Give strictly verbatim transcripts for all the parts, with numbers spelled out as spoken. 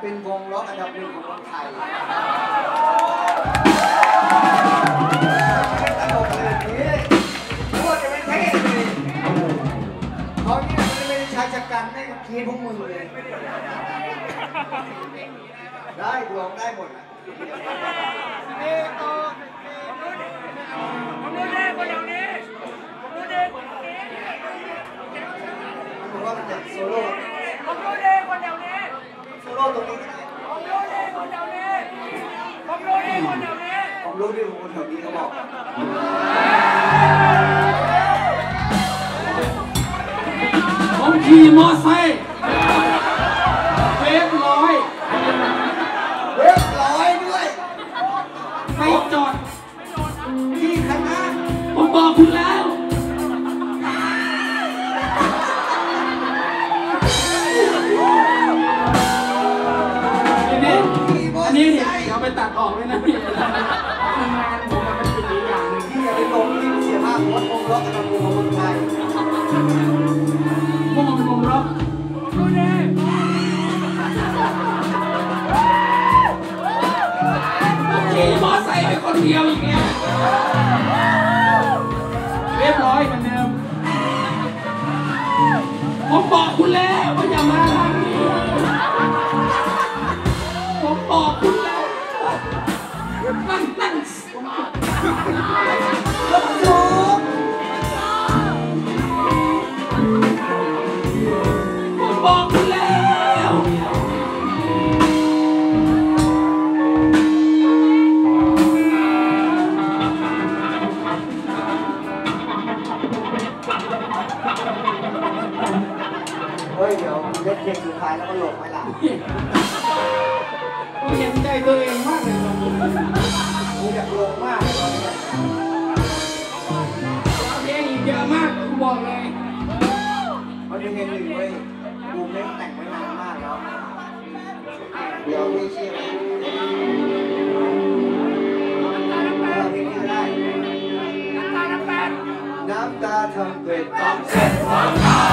เป็นวงล็อกอันดับหนึ่งของเมืองไทยตลกเลยนี้พวกจะไม่เท่เลยเขาเนี่ยมันไม่ได้ใช้จักรกันได้คีย์พวกมึงเลยได้ร้องได้หมดนะผมรู้เด็กคนเดียวนี้ผมรู้เด็กคนเดียวนี้มันบอกว่ามันจะโซโล่ผมรู้เด็กคนเดียวนี้โซโล่ตรงนี้ก็ได้ผมรู้เด็กคนเดียวนี้ผมรู้เด็กคนเดียวนี้ผมรู้ที่คนแถวนี้เขาบอกผมขี่มอไซค์เวฟร้อยเวฟร้อยด้วยไปจอดที่คณะผมบอกคุณแล้วนี่อันนี้เนี่ยเดี๋ยวไปตัดออกเลยนะพี่ทำงานผมมันเป็นอีกอย่างหนึ่งที่อย่าไปตรงที่เสียภาพวัดวงล็อกกับวงของคนไทยพวกมันเป็นวงล็อกรู้เด็กขี่มอไซค์ไปคนเดียวอย่างเงี้ยเรียบร้อยเหมือนเดิมผมบอกคุณแล้วว่าอย่ามาทางนี้ผมบอกคุณแล้วนั่งนั่งรถสูงผมบอกคุณแล้วเฮ้ยเดี๋ยวเล่นเพลงสุดท้ายแล้วก็หลบไปละผมเห็นใจตัวเองมากเลยครับกูอยากลงมากเลยตอนนี้เพลงอีกเยอะมากกูบอกเลยมันเป็นเพลงหนึ่งเว้ยกูเล่นแต่งไว้นานมากแล้วเดี๋ยวพี่เชื่อไหมเราเพลงนี้ได้น้ำตาทำเป็นต้องเช็ดความเหงา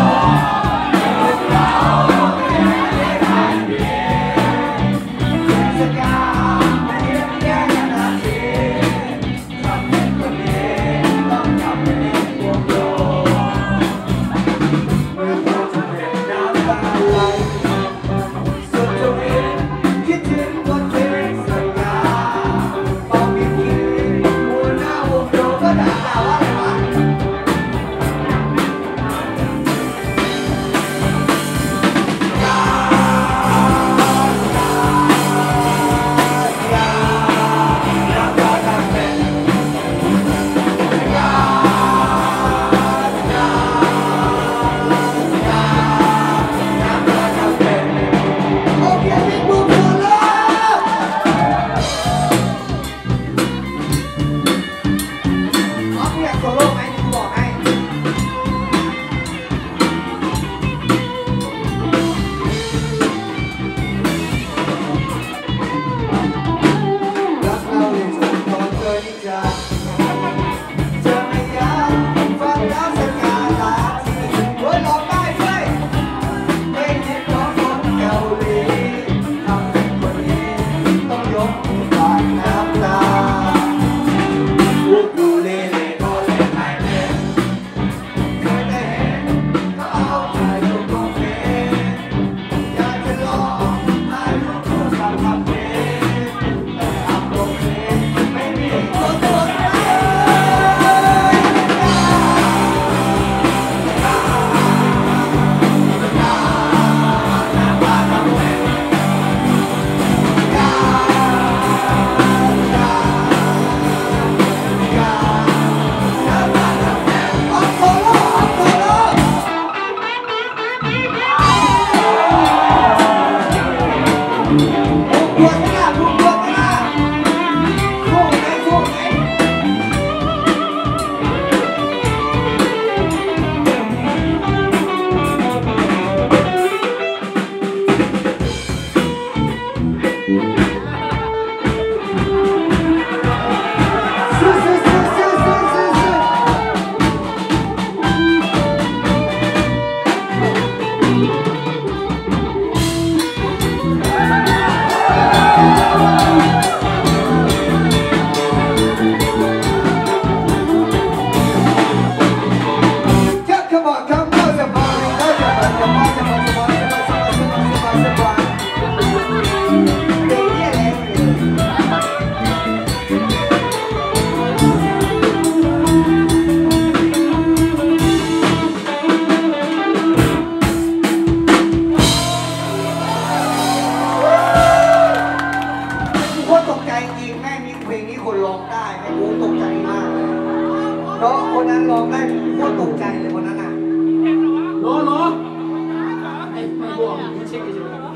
สักการเพียงแค่นาทีทำเป็นคนเองต้องทำเป็นพวกโลเมื่อเราทำเป็นน้ำตาไหลสุดจะวินคิดถึงวันเพลงสัญญาบางทีคิดหัวหน้าวงโยก็ด่าว่าอะไรวะเพราะคนนั้นร้องได้โคตรตกใจเลยคนนั้นอ่ะโหลโหลไอ้ไม่บอกกูเช็คเฉย